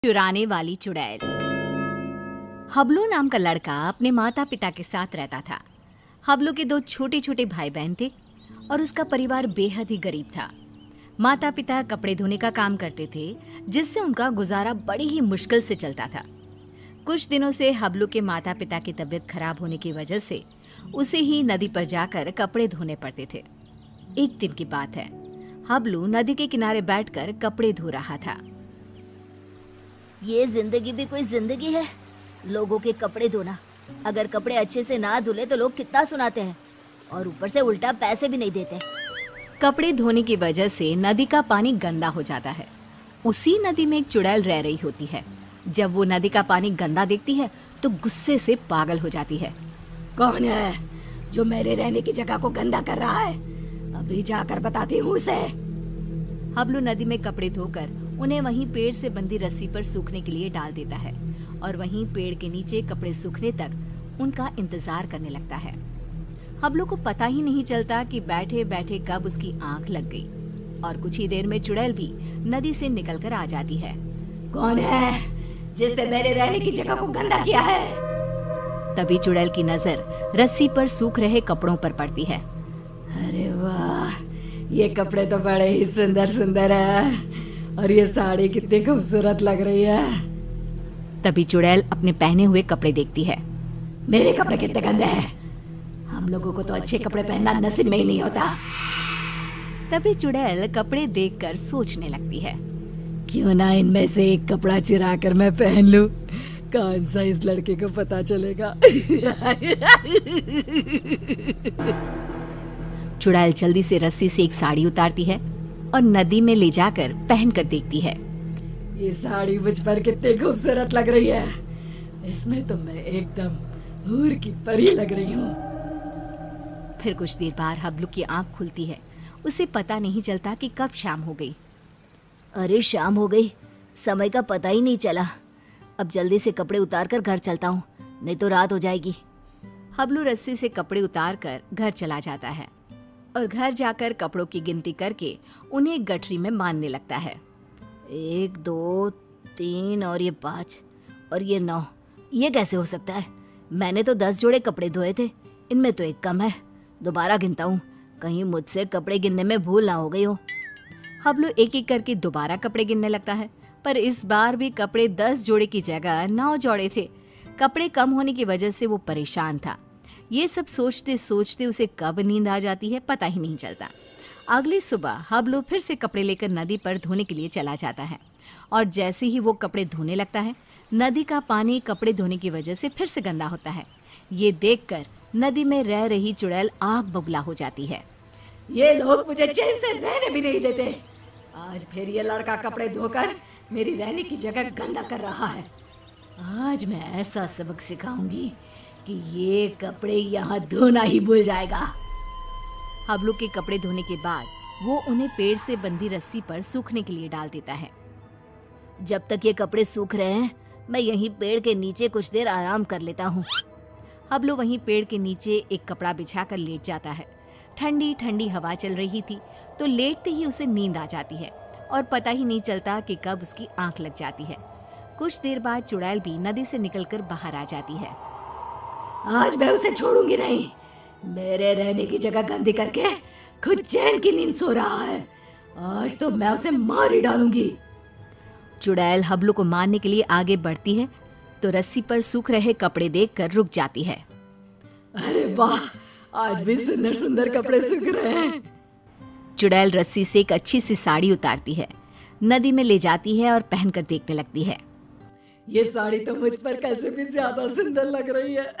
चुराने वाली चुड़ैल। हबलू नाम का लड़का अपने माता पिता के साथ रहता था। हबलू के दो छोटे छोटे भाई बहन थे और उसका परिवार बेहद ही गरीब था। माता पिता कपड़े धोने का काम करते थे, जिससे उनका गुजारा बड़ी ही मुश्किल से चलता था। कुछ दिनों से हबलू के माता पिता की तबीयत खराब होने की वजह से उसे ही नदी पर जाकर कपड़े धोने पड़ते थे। एक दिन की बात है, हबलू नदी के किनारे बैठकर कपड़े धो रहा था। ये जिंदगी भी कोई जिंदगी है, लोगों के कपड़े धोना। अगर कपड़े अच्छे से ना धुले तो लोग कितना सुनाते हैं और ऊपर से उल्टा पैसे भी नहीं देते। कपड़े धोने की वजह से नदी का पानी गंदा हो जाता है। उसी नदी में एक चुड़ैल रह रही होती है। जब वो नदी का पानी गंदा देखती है तो गुस्से से पागल हो जाती है। कौन है जो मेरे रहने की जगह को गंदा कर रहा है? अभी जाकर बताती हूँ उसे। हबलू नदी में कपड़े धोकर उन्हें वहीं पेड़ से बंधी रस्सी पर सूखने के लिए डाल देता है और वहीं पेड़ के नीचे कपड़े सूखने तक उनका इंतजार करने लगता है। हबलू को पता ही नहीं चलता कि बैठे बैठे कब उसकी आंख लग गई और कुछ ही देर में चुड़ैल भी नदी से निकलकर आ जाती है। कौन है जिसने मेरे रहने की जगह को गंदा किया है? तभी चुड़ैल की नजर रस्सी पर सूख रहे कपड़ों पर पड़ती है। अरे वाह, ये कपड़े तो बड़े ही सुंदर सुंदर है और ये साड़ी कितनी खूबसूरत लग रही है। तभी चुड़ैल अपने पहने हुए कपड़े देखती है। मेरे कपड़े कितने गंदे हैं, हम लोगों को तो अच्छे कपड़े पहनना नसीब में ही नहीं होता। तभी चुड़ैल कपड़े देखकर सोचने लगती है, क्यों ना इनमें से एक कपड़ा चुरा कर मैं पहन लूं, कौन सा इस लड़के को पता चलेगा। चुड़ैल जल्दी से रस्सी से एक साड़ी उतारती है और नदी में ले जाकर पहन कर देखती है। ये साड़ी मुझ पर कितनी खूबसूरत लग रही है, इसमें तो मैं एकदम हूर की परी लग रही हूँ। फिर कुछ देर बाद हबलू की आंख खुलती है। उसे पता नहीं चलता कि कब शाम हो गई। अरे शाम हो गई, समय का पता ही नहीं चला। अब जल्दी से कपड़े उतार कर घर चलता हूँ, नहीं तो रात हो जाएगी। हबलू रस्सी से कपड़े उतार कर घर चला जाता है और घर जाकर कपड़ों की गिनती करके उन्हें एक गठरी में बांधने लगता है। 1 2 3 और ये 5 और ये 9, ये कैसे हो सकता है? मैंने तो 10 जोड़े कपड़े धोए थे, इनमें तो एक कम है। दोबारा गिनता हूँ, कहीं मुझसे कपड़े गिनने में भूल ना हो गई हो। हबलू एक एक करके दोबारा कपड़े गिनने लगता है, पर इस बार भी कपड़े 10 जोड़े की जगह 9 जोड़े थे। कपड़े कम होने की वजह से वो परेशान था। ये सब सोचते सोचते उसे कब नींद आ जाती है पता ही नहीं चलता। अगली सुबह हबलू फिर से कपड़े लेकर नदी पर धोने के लिए चला जाता है और जैसे ही वो कपड़े धोने लगता है, नदी का पानी कपड़े धोने की वजह से फिर से गंदा होता है। ये देखकर नदी में रह रही चुड़ैल आग बबूला हो जाती है। ये लोग मुझे चैन से रहने भी नहीं देते। आज फिर ये लड़का कपड़े धोकर मेरी रहने की जगह गंदा कर रहा है। आज मैं ऐसा सबक सिखाऊंगी कि ये कपड़े यहाँ धोना ही भूल जाएगा। हबलू के कपड़े धोने के बाद वो उन्हें पेड़ से बंधी रस्सी पर सूखने के लिए डाल देता है। जब तक ये कपड़े सूख रहे हैं, मैं यहीं पेड़ के नीचे कुछ देर आराम कर लेता हूँ। हबलू वहीं पेड़ के नीचे एक कपड़ा बिछाकर लेट जाता है। ठंडी ठंडी हवा चल रही थी तो लेटते ही उसे नींद आ जाती है और पता ही नहीं चलता कि कब उसकी आंख लग जाती है। कुछ देर बाद चुड़ैल भी नदी से निकलकर बाहर आ जाती है। आज मैं उसे छोड़ूंगी नहीं। मेरे रहने की जगह गंदी करके खुद चैन की नींद सो रहा है। आज तो मैं उसे मार ही डालूंगी। चुड़ैल हबलू को मारने के लिए आगे बढ़ती है तो रस्सी पर सूख रहे कपड़े देखकर रुक जाती है। अरे वाह, आज भी सुंदर सुंदर कपड़े सूख रहे हैं। चुड़ैल रस्सी से एक अच्छी सी साड़ी उतारती है, नदी में ले जाती है और पहनकर देखने लगती है। ये साड़ी तो मुझ पर कैसे भी ज्यादा सुंदर लग रही है।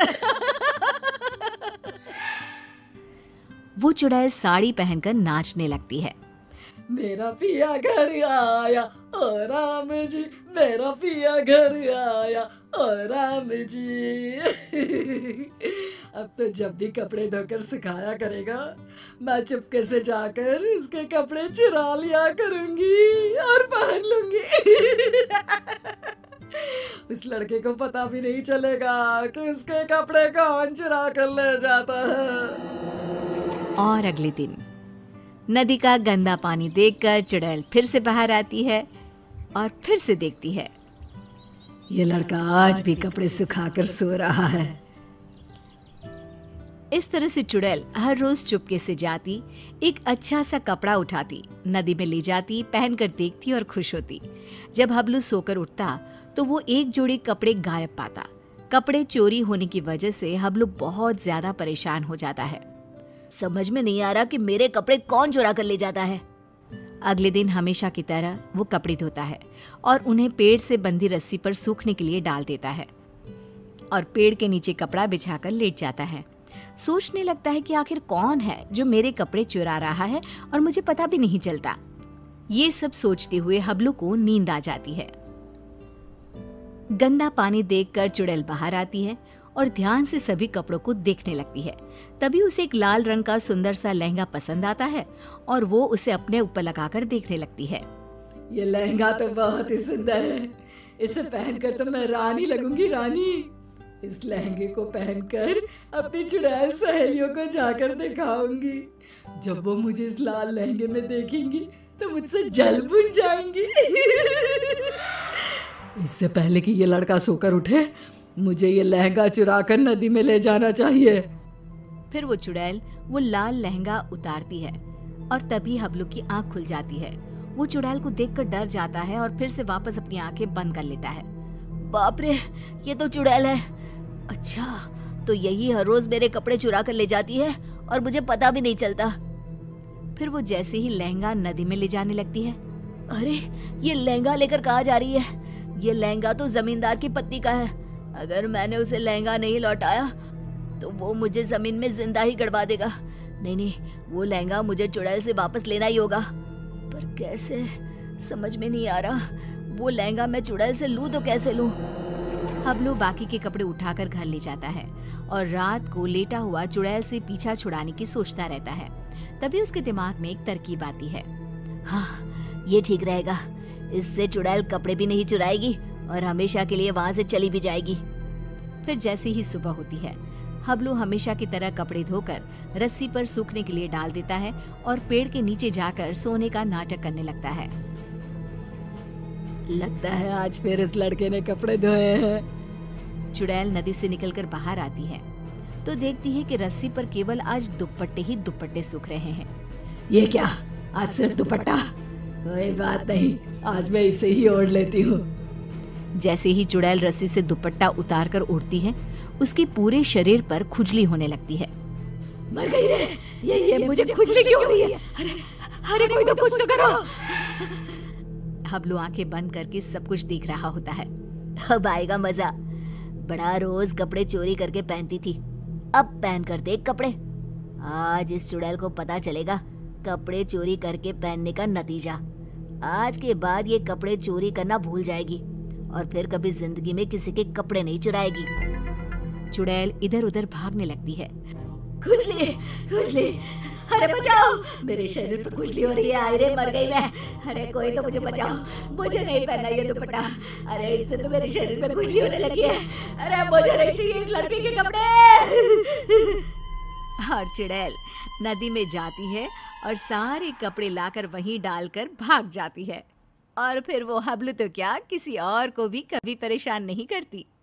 वो चुड़ैल साड़ी पहनकर नाचने लगती है। मेरा पिया घर आया ओ राम जी, मेरा पिया घर आया ओ राम जी। अब तो जब भी कपड़े धोकर सुखाया करेगा, मैं चुपके से जाकर उसके कपड़े चुरा लिया करूंगी और पहन लूंगी। उस लड़के को पता भी नहीं चलेगा कि उसके कपड़े कौन चुरा कर ले जाता है। और अगले दिन नदी का गंदा पानी देखकर चुड़ैल फिर से बाहर आती है और फिर से देखती है ये लड़का आज भी कपड़े सुखाकर सो रहा है। इस तरह से चुड़ैल हर रोज चुपके से जाती, एक अच्छा सा कपड़ा उठाती, नदी में ले जाती, पहनकर देखती और खुश होती। जब हबलू सोकर उठता तो वो एक जोड़ी कपड़े गायब पाता। कपड़े चोरी होने की वजह से हबलू बहुत ज्यादा परेशान हो जाता है। समझ में नहीं आ रहा कि मेरे कपड़े कौन चुरा कर ले जाता है। अगले दिन हमेशा की तरह वो कपड़े धोता है और उन्हें पेड़ से बंधी रस्सी पर सूखने के लिए डाल देता है और पेड़ के नीचे कपड़ा बिछाकर लेट जाता है। सोचने लगता है कि आखिर कौन है जो मेरे कपड़े चुरा रहा है और मुझे पता भी नहीं चलता। ये सब सोचते हुए हबलू को नींद आ जाती है। गंदा पानी देखकर चुड़ैल बाहर आती है और ध्यान से सभी कपड़ों को देखने लगती है। तभी उसे एक लाल रंग का सुंदर सा लहंगा पसंद आता है और वो उसे अपने ऊपर लगाकर देखने लगती है। ये लहंगा तो बहुत ही सुंदर है, इसे पहनकर तो मैं रानी लगूंगी, रानी। इस लहंगे को पहनकर अपनी चुड़ैल सहेलियों को जाकर दिखाऊंगी। जब वो मुझे इस लाल लहंगे में देखेंगी तो मुझसे जल बुझ जाएंगी। इससे पहले कि ये लड़का सोकर उठे, मुझे ये लहंगा चुराकर नदी में ले जाना चाहिए। फिर वो चुड़ैल वो लाल लहंगा उतारती है और तभी हबलू की आंख खुल जाती है। वो चुड़ैल को देखकर डर जाता है और फिर से वापस अपनी आंखें बंद कर लेता है। बाप रे, ये तो चुड़ैल है। अच्छा, तो यही हर रोज मेरे कपड़े चुरा कर ले जाती है और मुझे पता भी नहीं चलता। फिर वो जैसे ही लहंगा नदी में ले जाने लगती है। अरे, ये लहंगा लेकर कहाँ जा रही है? ये लहंगा तो जमींदार की पत्नी का है। अगर मैंने उसे लहंगा नहीं लौटाया तो वो मुझे जमीन में जिंदा ही गड़वा देगा। नहीं, वो लहंगा मुझे चुड़ैल से वापस लेना ही होगा। पर कैसे, समझ में नहीं आ रहा। वो लहंगा मैं चुड़ैल से लूं तो कैसे लूं? हबलू बाकी के कपड़े उठाकर घर ले जाता है और रात को लेटा हुआ चुड़ैल से पीछा छुड़ाने की सोचता रहता है। तभी उसके दिमाग में एक तरकीब आती है। हाँ, ये ठीक रहेगा। इससे चुड़ैल कपड़े भी नहीं चुराएगी और हमेशा के लिए वहां से चली भी जाएगी। फिर जैसे ही सुबह होती है, हबलू हमेशा की तरह कपड़े धोकर रस्सी पर सूखने के लिए डाल देता है और पेड़ के नीचे जाकर सोने का नाटक करने लगता है। लगता है आज फिर इस लड़के ने कपड़े धोए हैं। चुड़ैल नदी से निकलकर बाहर आती है तो देखती है कि रस्सी पर केवल आज दुपट्टे ही दुपट्टे सूख रहे हैं। ये क्या, आज सिर्फ दुपट्टा? कोई बात नहीं, आज मैं इसे ही ओढ़ लेती हूँ। जैसे ही चुड़ैल रस्सी से दुपट्टा उतार कर उड़ती है, उसके पूरे शरीर पर खुजली होने लगती है। मर गई रे, ये मुझे खुजली क्यों हो रही है? अरे कोई तो कुछ तो करो। हबलू आंखें बंद करके सब कुछ देख रहा होता है। अब आएगा मजा। बड़ा रोज कपड़े चोरी करके पहनती थी, अब पहन कर देख कपड़े। आज इस चुड़ैल को पता चलेगा कपड़े चोरी करके पहनने का नतीजा। आज के बाद ये कपड़े चोरी करना भूल जाएगी और फिर कभी जिंदगी में किसी के कपड़े नहीं चुराएगी। चुड़ैल इधर उधर भागने लगती है। खुजली, खुजली, अरे बचाओ, मेरे शरीर पर खुजली हो रही है। अरे मर गई मैं। अरे कोई तो मुझे बचाओ, मुझे नहीं पहनना ये दुपट्टा। अरे इससे तो मेरे शरीर में खुजली होने लगी है। अरे मुझे नहीं चाहिए इस लड़के के कपड़े। और चुड़ैल नदी में जाती है और सारे कपड़े लाकर वहीं डालकर भाग जाती है। और फिर वो हबलू तो क्या, किसी और को भी कभी परेशान नहीं करती।